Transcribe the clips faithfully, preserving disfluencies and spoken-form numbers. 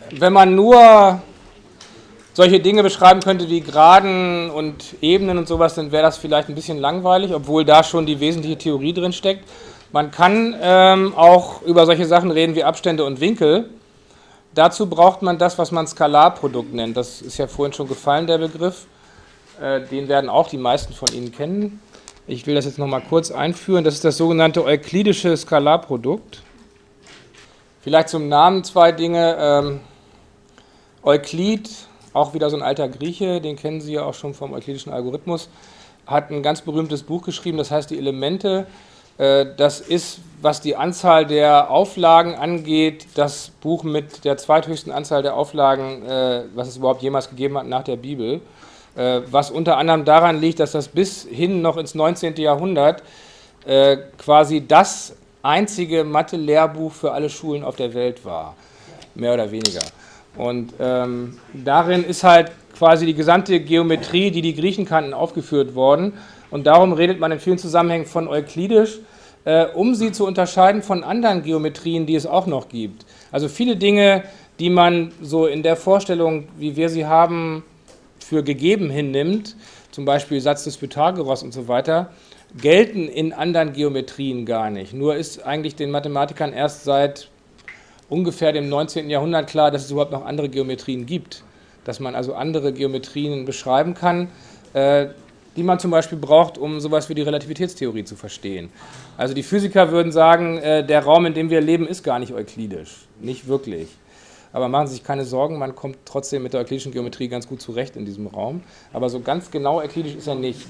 wenn man nur solche Dinge beschreiben könnte wie Geraden und Ebenen und sowas, dann wäre das vielleicht ein bisschen langweilig, obwohl da schon die wesentliche Theorie drin steckt. Man kann ähm, auch über solche Sachen reden wie Abstände und Winkel. Dazu braucht man das, was man Skalarprodukt nennt. Das ist ja vorhin schon gefallen, der Begriff. Äh, den werden auch die meisten von Ihnen kennen. Ich will das jetzt nochmal kurz einführen. Das ist das sogenannte euklidische Skalarprodukt. Vielleicht zum Namen zwei Dinge. Ähm, Euklid, auch wieder so ein alter Grieche, den kennen Sie ja auch schon vom euklidischen Algorithmus, hat ein ganz berühmtes Buch geschrieben, das heißt die Elemente. Das ist, was die Anzahl der Auflagen angeht, das Buch mit der zweithöchsten Anzahl der Auflagen, was es überhaupt jemals gegeben hat nach der Bibel. Was unter anderem daran liegt, dass das bis hin noch ins neunzehnte Jahrhundert quasi das einzige Mathe-Lehrbuch für alle Schulen auf der Welt war, mehr oder weniger. Und ähm, darin ist halt quasi die gesamte Geometrie, die die Griechen kannten, aufgeführt worden. Und darum redet man in vielen Zusammenhängen von euklidisch, äh, um sie zu unterscheiden von anderen Geometrien, die es auch noch gibt. Also viele Dinge, die man so in der Vorstellung, wie wir sie haben, für gegeben hinnimmt, zum Beispiel Satz des Pythagoras und so weiter, gelten in anderen Geometrien gar nicht. Nur ist eigentlich den Mathematikern erst seit ungefähr dem neunzehnten Jahrhundert klar, dass es überhaupt noch andere Geometrien gibt. Dass man also andere Geometrien beschreiben kann, äh, die man zum Beispiel braucht, um sowas wie die Relativitätstheorie zu verstehen. Also die Physiker würden sagen, äh, der Raum, in dem wir leben, ist gar nicht euklidisch. Nicht wirklich. Aber machen Sie sich keine Sorgen, man kommt trotzdem mit der euklidischen Geometrie ganz gut zurecht in diesem Raum. Aber so ganz genau euklidisch ist er nicht.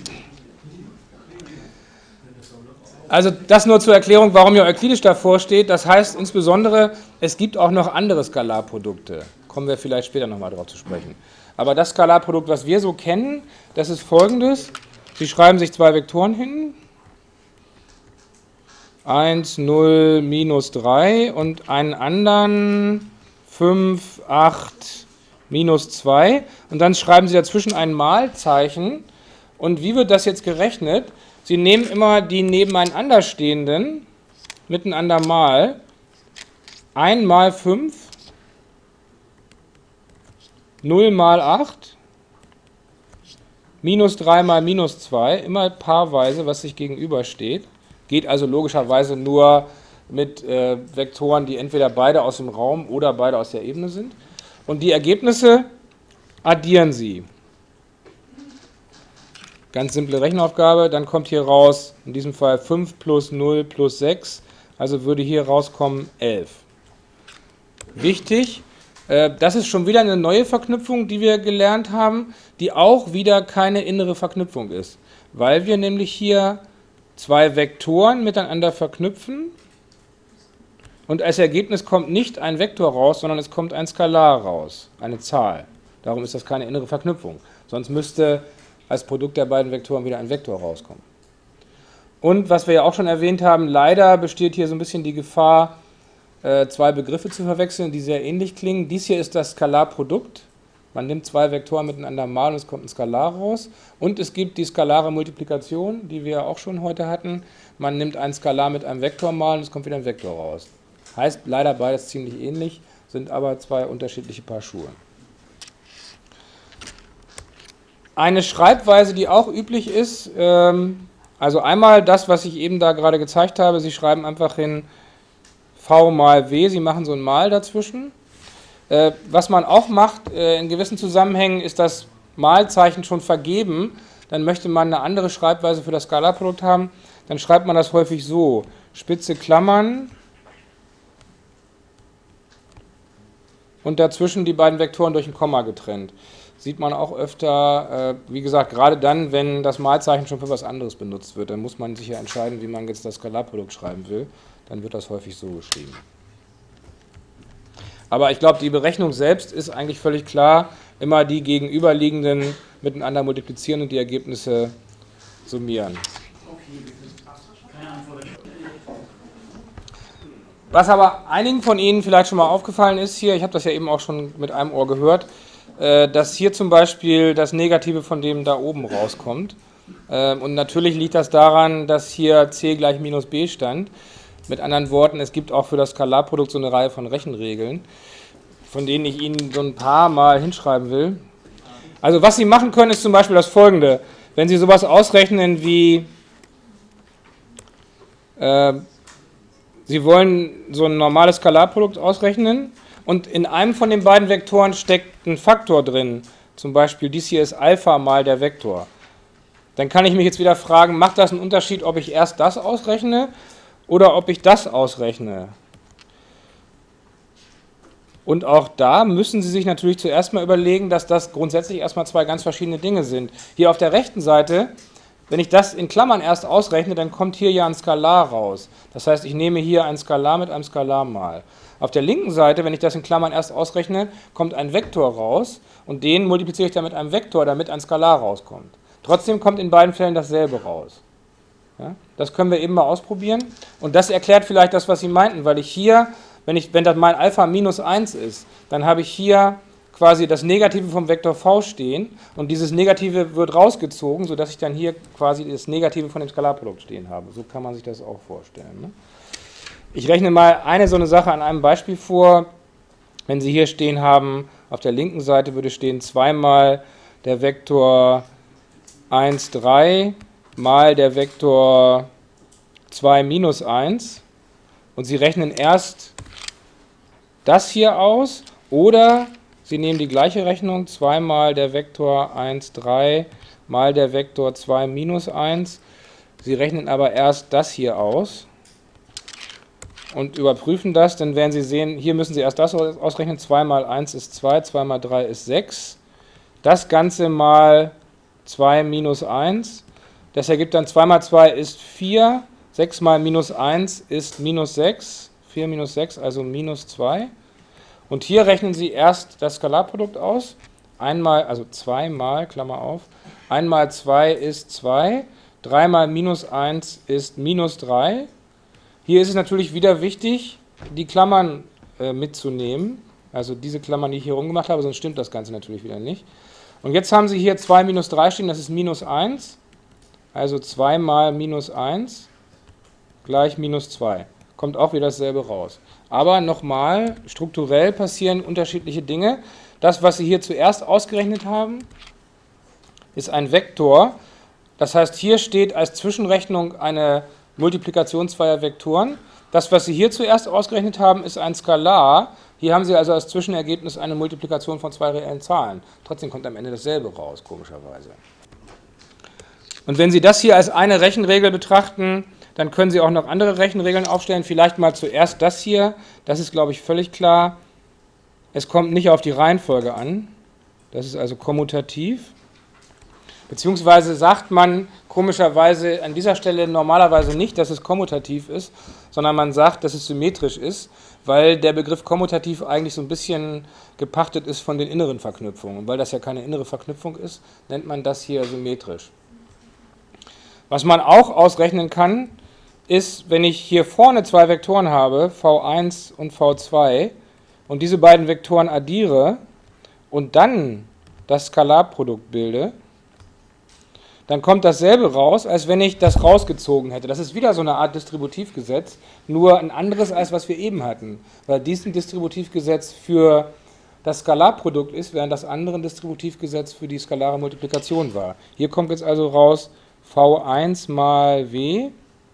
Also das nur zur Erklärung, warum hier euklidisch davor steht. Das heißt insbesondere, es gibt auch noch andere Skalarprodukte. Kommen wir vielleicht später nochmal darauf zu sprechen. Aber das Skalarprodukt, was wir so kennen, das ist folgendes. Sie schreiben sich zwei Vektoren hin. eins, null, minus drei und einen anderen fünf, acht, minus zwei. Und dann schreiben Sie dazwischen ein Malzeichen. Und wie wird das jetzt gerechnet? Sie nehmen immer die nebeneinander stehenden, miteinander mal, eins mal fünf, null mal acht, minus drei mal minus zwei, immer paarweise, was sich gegenübersteht. Geht also logischerweise nur mit äh, Vektoren, die entweder beide aus dem Raum oder beide aus der Ebene sind. Und die Ergebnisse addieren Sie. Ganz simple Rechenaufgabe, dann kommt hier raus, in diesem Fall fünf plus null plus sechs, also würde hier rauskommen elf. Wichtig, äh, das ist schon wieder eine neue Verknüpfung, die wir gelernt haben, die auch wieder keine innere Verknüpfung ist, weil wir nämlich hier zwei Vektoren miteinander verknüpfen und als Ergebnis kommt nicht ein Vektor raus, sondern es kommt ein Skalar raus, eine Zahl. Darum ist das keine innere Verknüpfung, sonst müsste als Produkt der beiden Vektoren wieder ein Vektor rauskommen. Und was wir ja auch schon erwähnt haben, leider besteht hier so ein bisschen die Gefahr, äh, zwei Begriffe zu verwechseln, die sehr ähnlich klingen. Dies hier ist das Skalarprodukt. Man nimmt zwei Vektoren miteinander mal und es kommt ein Skalar raus. Und es gibt die skalare Multiplikation, die wir auch schon heute hatten. Man nimmt ein Skalar mit einem Vektor mal und es kommt wieder ein Vektor raus. Heißt leider beides ziemlich ähnlich, sind aber zwei unterschiedliche Paar Schuhe. Eine Schreibweise, die auch üblich ist, ähm, also einmal das, was ich eben da gerade gezeigt habe, Sie schreiben einfach hin v mal w, Sie machen so ein Mal dazwischen. Äh, was man auch macht, äh, in gewissen Zusammenhängen ist das Malzeichen schon vergeben, dann möchte man eine andere Schreibweise für das Skalarprodukt haben, dann schreibt man das häufig so, spitze Klammern und dazwischen die beiden Vektoren durch ein Komma getrennt. Sieht man auch öfter, äh, wie gesagt, gerade dann, wenn das Malzeichen schon für was anderes benutzt wird, dann muss man sich ja entscheiden, wie man jetzt das Skalarprodukt schreiben will, dann wird das häufig so geschrieben. Aber ich glaube, die Berechnung selbst ist eigentlich völlig klar, immer die gegenüberliegenden miteinander multiplizieren und die Ergebnisse summieren. Was aber einigen von Ihnen vielleicht schon mal aufgefallen ist hier, ich habe das ja eben auch schon mit einem Ohr gehört, dass hier zum Beispiel das Negative von dem da oben rauskommt. Und natürlich liegt das daran, dass hier c gleich minus b stand. Mit anderen Worten, es gibt auch für das Skalarprodukt so eine Reihe von Rechenregeln. von denen ich Ihnen so ein paar Mal hinschreiben will. Also was Sie machen können, ist zum Beispiel das Folgende. Wenn Sie sowas ausrechnen wie, äh, Sie wollen so ein normales Skalarprodukt ausrechnen und in einem von den beiden Vektoren steckt ein Faktor drin, zum Beispiel dies hier ist Alpha mal der Vektor. Dann kann ich mich jetzt wieder fragen, macht das einen Unterschied, ob ich erst das ausrechne oder ob ich das ausrechne? Und auch da müssen Sie sich natürlich zuerst mal überlegen, dass das grundsätzlich erstmal zwei ganz verschiedene Dinge sind. Hier auf der rechten Seite, wenn ich das in Klammern erst ausrechne, dann kommt hier ja ein Skalar raus. Das heißt, ich nehme hier ein Skalar mit einem Skalar mal. Auf der linken Seite, wenn ich das in Klammern erst ausrechne, kommt ein Vektor raus und den multipliziere ich dann mit einem Vektor, damit ein Skalar rauskommt. Trotzdem kommt in beiden Fällen dasselbe raus. Ja, das können wir eben mal ausprobieren. Und das erklärt vielleicht das, was Sie meinten, weil ich hier, wenn, ich, wenn das mein Alpha minus eins ist, dann habe ich hier quasi das Negative vom Vektor v stehen und dieses Negative wird rausgezogen, sodass ich dann hier quasi das Negative von dem Skalarprodukt stehen habe. So kann man sich das auch vorstellen. Ne? Ich rechne mal eine so eine Sache an einem Beispiel vor. Wenn Sie hier stehen haben, auf der linken Seite würde stehen zweimal der Vektor eins, drei mal der Vektor zwei, minus eins und Sie rechnen erst das hier aus oder Sie nehmen die gleiche Rechnung, zwei mal der Vektor eins, drei mal der Vektor zwei, minus eins. Sie rechnen aber erst das hier aus und überprüfen das, dann werden Sie sehen, hier müssen Sie erst das ausrechnen, zwei mal eins ist zwei, zwei mal drei ist sechs. Das Ganze mal zwei minus eins, das ergibt dann zwei mal zwei ist vier, sechs mal minus eins ist minus sechs, vier minus sechs, also minus zwei. Und hier rechnen Sie erst das Skalarprodukt aus, einmal, also zwei mal, Klammer auf, eins mal zwei ist zwei, drei mal minus eins ist minus drei. Hier ist es natürlich wieder wichtig, die Klammern äh, mitzunehmen, also diese Klammern, die ich hier rumgemacht habe, sonst stimmt das Ganze natürlich wieder nicht. Und jetzt haben Sie hier zwei minus drei stehen, das ist minus eins, also zwei mal minus eins gleich minus zwei. Kommt auch wieder dasselbe raus. Aber nochmal, strukturell passieren unterschiedliche Dinge. Das, was Sie hier zuerst ausgerechnet haben, ist ein Vektor. Das heißt, hier steht als Zwischenrechnung eine Multiplikation zweier Vektoren. Das, was Sie hier zuerst ausgerechnet haben, ist ein Skalar. Hier haben Sie also als Zwischenergebnis eine Multiplikation von zwei reellen Zahlen. Trotzdem kommt am Ende dasselbe raus, komischerweise. Und wenn Sie das hier als eine Rechenregel betrachten, dann können Sie auch noch andere Rechenregeln aufstellen. Vielleicht mal zuerst das hier. Das ist, glaube ich, völlig klar. Es kommt nicht auf die Reihenfolge an. Das ist also kommutativ. Beziehungsweise sagt man komischerweise an dieser Stelle normalerweise nicht, dass es kommutativ ist, sondern man sagt, dass es symmetrisch ist, weil der Begriff kommutativ eigentlich so ein bisschen gepachtet ist von den inneren Verknüpfungen. Und weil das ja keine innere Verknüpfung ist, nennt man das hier symmetrisch. Was man auch ausrechnen kann, ist, wenn ich hier vorne zwei Vektoren habe, v eins und v zwei, und diese beiden Vektoren addiere und dann das Skalarprodukt bilde, dann kommt dasselbe raus, als wenn ich das rausgezogen hätte. Das ist wieder so eine Art Distributivgesetz, nur ein anderes, als was wir eben hatten. Weil dies ein Distributivgesetz für das Skalarprodukt ist, während das andere ein Distributivgesetz für die skalare Multiplikation war. Hier kommt jetzt also raus v eins mal w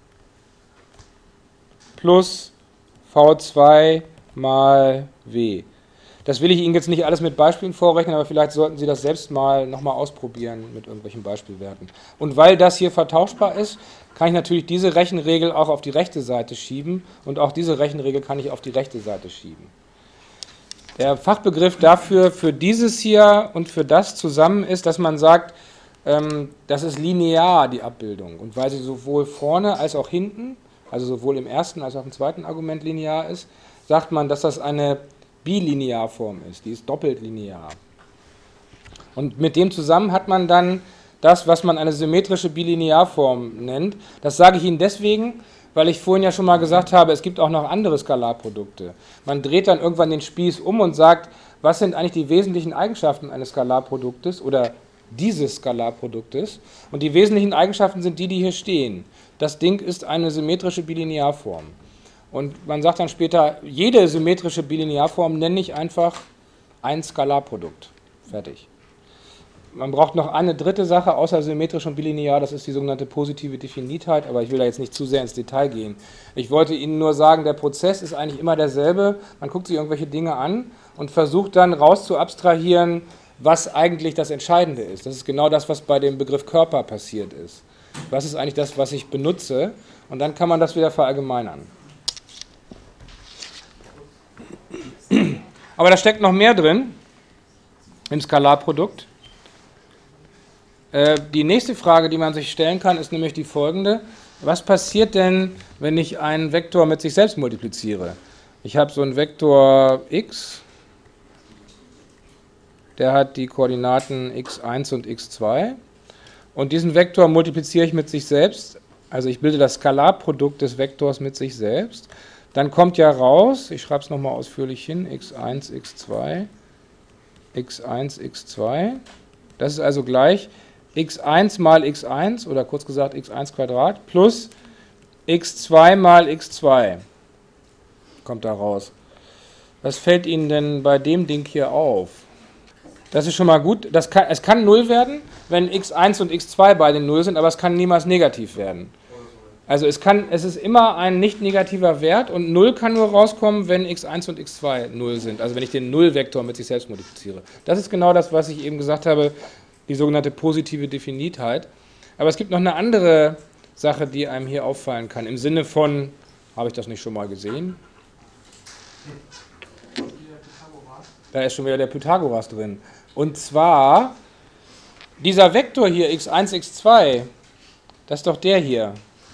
plus v zwei mal w. Das will ich Ihnen jetzt nicht alles mit Beispielen vorrechnen, aber vielleicht sollten Sie das selbst mal nochmal ausprobieren mit irgendwelchen Beispielwerten. Und weil das hier vertauschbar ist, kann ich natürlich diese Rechenregel auch auf die rechte Seite schieben und auch diese Rechenregel kann ich auf die rechte Seite schieben. Der Fachbegriff dafür, für dieses hier und für das zusammen ist, dass man sagt, ähm, das ist linear, die Abbildung. Und weil sie sowohl vorne als auch hinten, also sowohl im ersten als auch im zweiten Argument linear ist, sagt man, dass das eine Bilinearform ist, die ist doppelt linear. Und mit dem zusammen hat man dann das, was man eine symmetrische Bilinearform nennt. Das sage ich Ihnen deswegen, weil ich vorhin ja schon mal gesagt habe, es gibt auch noch andere Skalarprodukte. Man dreht dann irgendwann den Spieß um und sagt, was sind eigentlich die wesentlichen Eigenschaften eines Skalarproduktes oder dieses Skalarproduktes? Und die wesentlichen Eigenschaften sind die, die hier stehen. Das Ding ist eine symmetrische Bilinearform. Und man sagt dann später, jede symmetrische Bilinearform nenne ich einfach ein Skalarprodukt. Fertig. Man braucht noch eine dritte Sache, außer symmetrisch und bilinear, das ist die sogenannte positive Definitheit, aber ich will da jetzt nicht zu sehr ins Detail gehen. Ich wollte Ihnen nur sagen, der Prozess ist eigentlich immer derselbe. Man guckt sich irgendwelche Dinge an und versucht dann raus zu abstrahieren, was eigentlich das Entscheidende ist. Das ist genau das, was bei dem Begriff Körper passiert ist. Was ist eigentlich das, was ich benutze? Und dann kann man das wieder verallgemeinern. Aber da steckt noch mehr drin im Skalarprodukt. Äh, die nächste Frage, die man sich stellen kann, ist nämlich die folgende. Was passiert denn, wenn ich einen Vektor mit sich selbst multipliziere? Ich habe so einen Vektor x, der hat die Koordinaten x eins und x zwei. Und diesen Vektor multipliziere ich mit sich selbst. Also ich bilde das Skalarprodukt des Vektors mit sich selbst. Dann kommt ja raus, ich schreibe es nochmal ausführlich hin, x eins, x zwei, x eins, x zwei. Das ist also gleich x eins mal x eins, oder kurz gesagt x eins Quadrat, plus x zwei mal x zwei. Kommt da raus. Was fällt Ihnen denn bei dem Ding hier auf? Das ist schon mal gut. Das kann, es kann null werden, wenn x eins und x zwei beide null sind, aber es kann niemals negativ werden. Also es, kann, es ist immer ein nicht negativer Wert und null kann nur rauskommen, wenn x eins und x zwei null sind. Also wenn ich den Nullvektor mit sich selbst multipliziere. Das ist genau das, was ich eben gesagt habe, die sogenannte positive Definitheit. Aber es gibt noch eine andere Sache, die einem hier auffallen kann. Im Sinne von, habe ich das nicht schon mal gesehen? Da ist schon wieder der Pythagoras drin. Und zwar, dieser Vektor hier, x eins, x zwei, das ist doch der hier.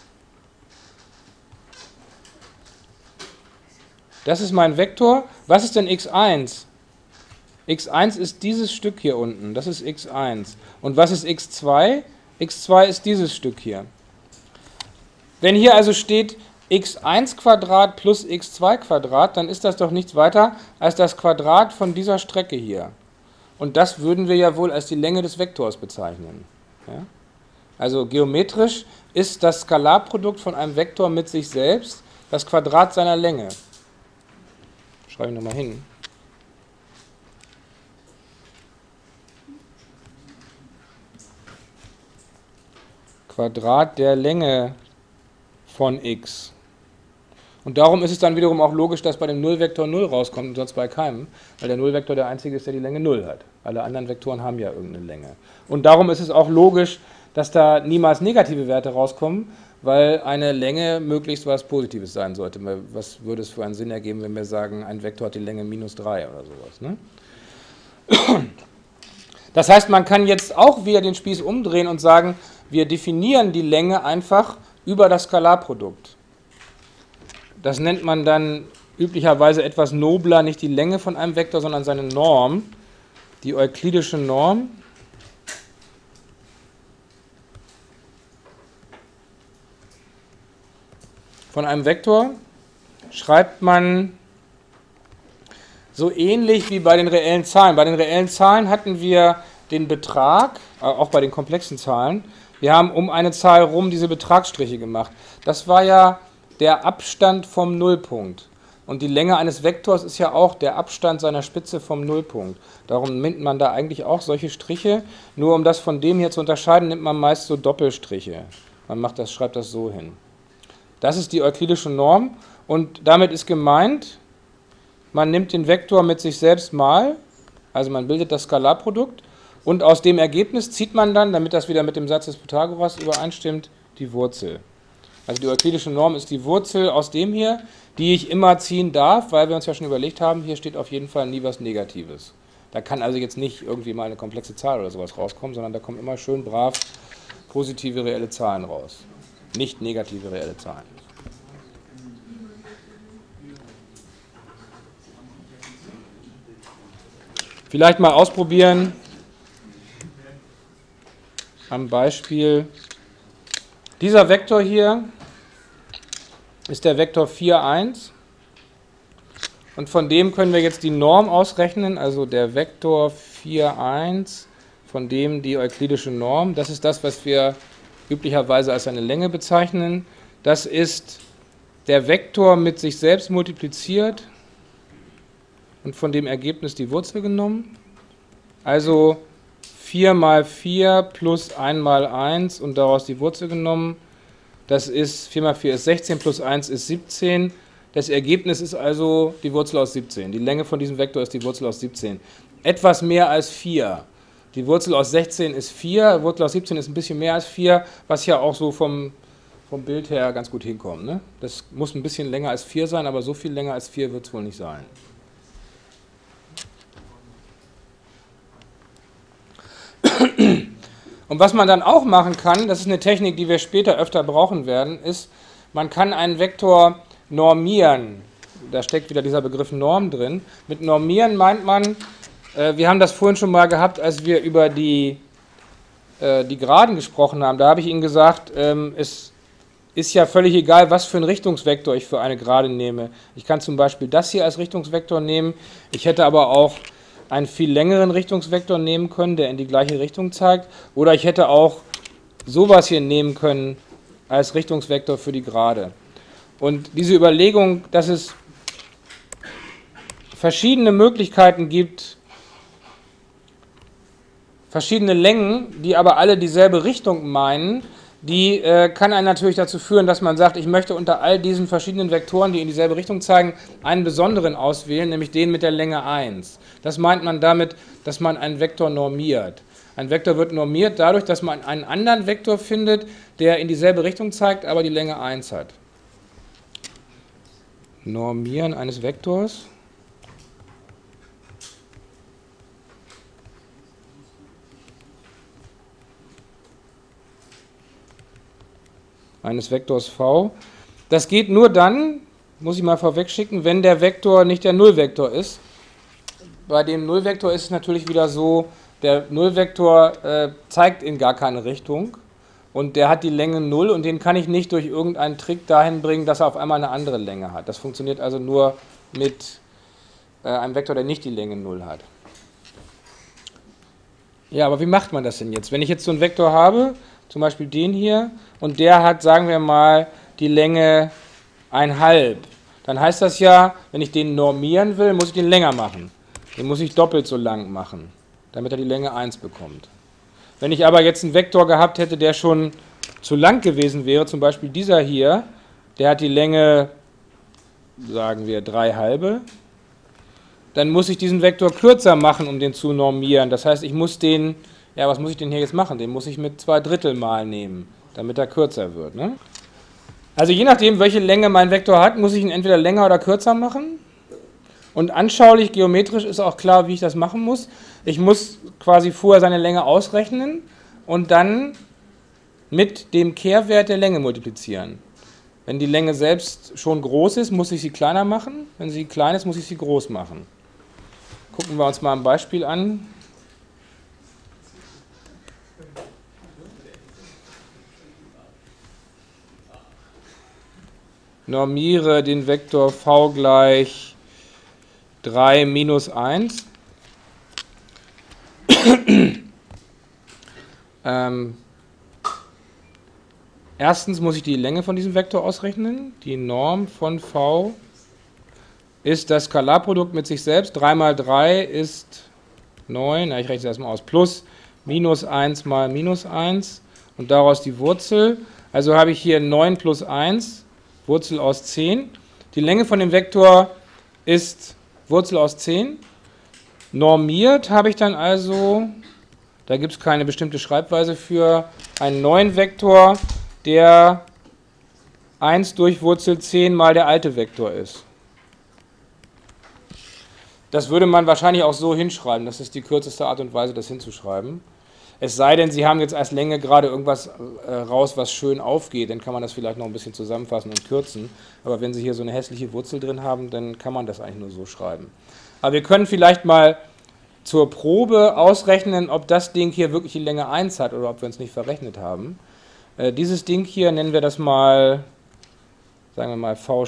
Das ist mein Vektor. Was ist denn x eins? x eins ist dieses Stück hier unten. Das ist x eins. Und was ist x zwei? x zwei ist dieses Stück hier. Wenn hier also steht x eins Quadrat plus x zwei Quadrat, dann ist das doch nichts weiter als das Quadrat von dieser Strecke hier. Und das würden wir ja wohl als die Länge des Vektors bezeichnen. Ja? Also geometrisch ist das Skalarprodukt von einem Vektor mit sich selbst das Quadrat seiner Länge. Schreibe ich nochmal hin. Quadrat der Länge von x. Und darum ist es dann wiederum auch logisch, dass bei dem Nullvektor null rauskommt und sonst bei keinem, weil der Nullvektor der einzige ist, der die Länge null hat. Alle anderen Vektoren haben ja irgendeine Länge. Und darum ist es auch logisch, dass da niemals negative Werte rauskommen, weil eine Länge möglichst was Positives sein sollte. Was würde es für einen Sinn ergeben, wenn wir sagen, ein Vektor hat die Länge minus drei oder sowas, ne? Das heißt, man kann jetzt auch wieder den Spieß umdrehen und sagen, wir definieren die Länge einfach über das Skalarprodukt. Das nennt man dann üblicherweise etwas nobler, nicht die Länge von einem Vektor, sondern seine Norm, die euklidische Norm. Von einem Vektor schreibt man so ähnlich wie bei den reellen Zahlen. Bei den reellen Zahlen hatten wir den Betrag, auch bei den komplexen Zahlen, wir haben um eine Zahl rum diese Betragsstriche gemacht. Das war ja der Abstand vom Nullpunkt. Und die Länge eines Vektors ist ja auch der Abstand seiner Spitze vom Nullpunkt. Darum nimmt man da eigentlich auch solche Striche. Nur um das von dem hier zu unterscheiden, nimmt man meist so Doppelstriche. Man macht das, schreibt das so hin. Das ist die euklidische Norm und damit ist gemeint, man nimmt den Vektor mit sich selbst mal, also man bildet das Skalarprodukt und aus dem Ergebnis zieht man dann, damit das wieder mit dem Satz des Pythagoras übereinstimmt, die Wurzel. Also die euklidische Norm ist die Wurzel aus dem hier, die ich immer ziehen darf, weil wir uns ja schon überlegt haben, hier steht auf jeden Fall nie was Negatives. Da kann also jetzt nicht irgendwie mal eine komplexe Zahl oder sowas rauskommen, sondern da kommen immer schön brav positive reelle Zahlen raus. Nicht negative reelle Zahlen. Vielleicht mal ausprobieren am Beispiel. Dieser Vektor hier ist der Vektor vier, eins und von dem können wir jetzt die Norm ausrechnen, also der Vektor vier, eins, von dem die euklidische Norm, das ist das, was wir üblicherweise als eine Länge bezeichnen. Das ist der Vektor mit sich selbst multipliziert und von dem Ergebnis die Wurzel genommen. Also vier mal vier plus eins mal eins und daraus die Wurzel genommen. Das ist, vier mal vier ist sechzehn, plus eins ist siebzehn. Das Ergebnis ist also die Wurzel aus siebzehn. Die Länge von diesem Vektor ist die Wurzel aus siebzehn. Etwas mehr als vier. Die Wurzel aus sechzehn ist vier, die Wurzel aus siebzehn ist ein bisschen mehr als vier, was ja auch so vom, vom Bild her ganz gut hinkommt. Ne? Das muss ein bisschen länger als vier sein, aber so viel länger als vier wird es wohl nicht sein. Und was man dann auch machen kann, das ist eine Technik, die wir später öfter brauchen werden, ist, man kann einen Vektor normieren. Da steckt wieder dieser Begriff Norm drin. Mit normieren meint man, äh, wir haben das vorhin schon mal gehabt, als wir über die, äh, die Geraden gesprochen haben. Da habe ich Ihnen gesagt, ähm, es ist ja völlig egal, was für einen Richtungsvektor ich für eine Gerade nehme. Ich kann zum Beispiel das hier als Richtungsvektor nehmen. Ich hätte aber auch einen viel längeren Richtungsvektor nehmen können, der in die gleiche Richtung zeigt. Oder ich hätte auch sowas hier nehmen können als Richtungsvektor für die Gerade. Und diese Überlegung, dass es verschiedene Möglichkeiten gibt, verschiedene Längen, die aber alle dieselbe Richtung meinen, die äh, kann einen natürlich dazu führen, dass man sagt, ich möchte unter all diesen verschiedenen Vektoren, die in dieselbe Richtung zeigen, einen besonderen auswählen, nämlich den mit der Länge eins. Das meint man damit, dass man einen Vektor normiert. Ein Vektor wird normiert dadurch, dass man einen anderen Vektor findet, der in dieselbe Richtung zeigt, aber die Länge eins hat. Normieren eines Vektors. Eines Vektors v. Das geht nur dann, muss ich mal vorweg schicken, wenn der Vektor nicht der Nullvektor ist. Bei dem Nullvektor ist es natürlich wieder so, der Nullvektor äh, zeigt in gar keine Richtung und der hat die Länge null und den kann ich nicht durch irgendeinen Trick dahin bringen, dass er auf einmal eine andere Länge hat. Das funktioniert also nur mit äh, einem Vektor, der nicht die Länge null hat. Ja, aber wie macht man das denn jetzt? Wenn ich jetzt so einen Vektor habe, zum Beispiel den hier, und der hat, sagen wir mal, die Länge eins Komma fünf, dann heißt das ja, wenn ich den normieren will, muss ich den länger machen. Den muss ich doppelt so lang machen, damit er die Länge eins bekommt. Wenn ich aber jetzt einen Vektor gehabt hätte, der schon zu lang gewesen wäre, zum Beispiel dieser hier, der hat die Länge, sagen wir, drei halbe, dann muss ich diesen Vektor kürzer machen, um den zu normieren. Das heißt, ich muss den, ja, was muss ich denn hier jetzt machen? Den muss ich mit zwei Drittel mal nehmen, damit er kürzer wird. Ne? Also je nachdem, welche Länge mein Vektor hat, muss ich ihn entweder länger oder kürzer machen. Und anschaulich, geometrisch ist auch klar, wie ich das machen muss. Ich muss quasi vorher seine Länge ausrechnen und dann mit dem Kehrwert der Länge multiplizieren. Wenn die Länge selbst schon groß ist, muss ich sie kleiner machen. Wenn sie klein ist, muss ich sie groß machen. Gucken wir uns mal ein Beispiel an. Normiere den Vektor v gleich drei minus eins. ähm, erstens muss ich die Länge von diesem Vektor ausrechnen. Die Norm von v ist das Skalarprodukt mit sich selbst. drei mal drei ist neun. Na, ich rechne es erstmal aus. Plus minus eins mal minus eins und daraus die Wurzel. Also habe ich hier neun plus eins, Wurzel aus zehn. Die Länge von dem Vektor ist Wurzel aus zehn. Normiert habe ich dann also, da gibt es keine bestimmte Schreibweise für, einen neuen Vektor, der eins durch Wurzel zehn mal der alte Vektor ist. Das würde man wahrscheinlich auch so hinschreiben. Das ist die kürzeste Art und Weise, das hinzuschreiben. Es sei denn, Sie haben jetzt als Länge gerade irgendwas äh, raus, was schön aufgeht, dann kann man das vielleicht noch ein bisschen zusammenfassen und kürzen. Aber wenn Sie hier so eine hässliche Wurzel drin haben, dann kann man das eigentlich nur so schreiben. Aber wir können vielleicht mal zur Probe ausrechnen, ob das Ding hier wirklich die Länge eins hat oder ob wir uns nicht verrechnet haben. Äh, dieses Ding hier nennen wir das mal, sagen wir mal v'.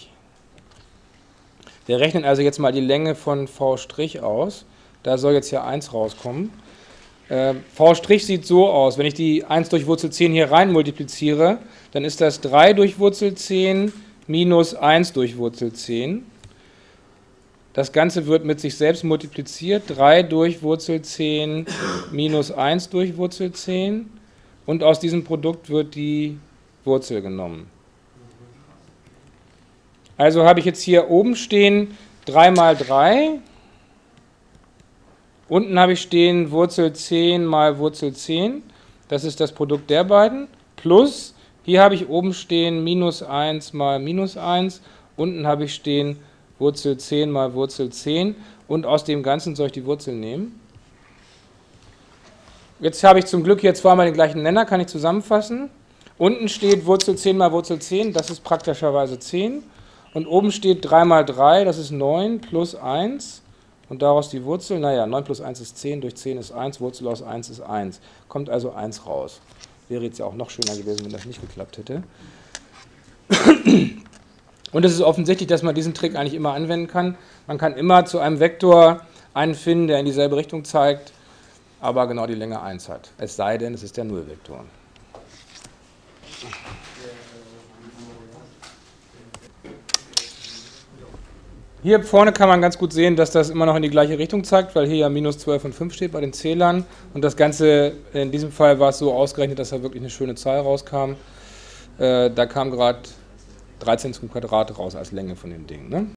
Wir rechnen also jetzt mal die Länge von v' aus. Da soll jetzt hier eins rauskommen. Äh, v' sieht so aus, wenn ich die eins durch Wurzel zehn hier rein multipliziere, dann ist das drei durch Wurzel zehn minus eins durch Wurzel zehn. Das Ganze wird mit sich selbst multipliziert, drei durch Wurzel zehn minus eins durch Wurzel zehn. Und aus diesem Produkt wird die Wurzel genommen. Also habe ich jetzt hier oben stehen drei mal drei. Unten habe ich stehen Wurzel zehn mal Wurzel zehn. Das ist das Produkt der beiden. Plus, hier habe ich oben stehen minus eins mal minus eins. Unten habe ich stehen Wurzel zehn mal Wurzel zehn. Und aus dem Ganzen soll ich die Wurzel nehmen. Jetzt habe ich zum Glück hier zweimal den gleichen Nenner, kann ich zusammenfassen. Unten steht Wurzel zehn mal Wurzel zehn, das ist praktischerweise zehn. Und oben steht drei mal drei, das ist neun, plus eins. Und daraus die Wurzel, naja, neun plus eins ist zehn, durch zehn ist eins, Wurzel aus eins ist eins. Kommt also eins raus. Wäre jetzt ja auch noch schöner gewesen, wenn das nicht geklappt hätte. Und es ist offensichtlich, dass man diesen Trick eigentlich immer anwenden kann. Man kann immer zu einem Vektor einen finden, der in dieselbe Richtung zeigt, aber genau die Länge eins hat. Es sei denn, es ist der Nullvektor. Hier vorne kann man ganz gut sehen, dass das immer noch in die gleiche Richtung zeigt, weil hier ja minus zwölf und fünf steht bei den Zählern. Und das Ganze, in diesem Fall war es so ausgerechnet, dass da wirklich eine schöne Zahl rauskam. Äh, da kam gerade dreizehn zum Quadrat raus als Länge von dem Ding. Ne?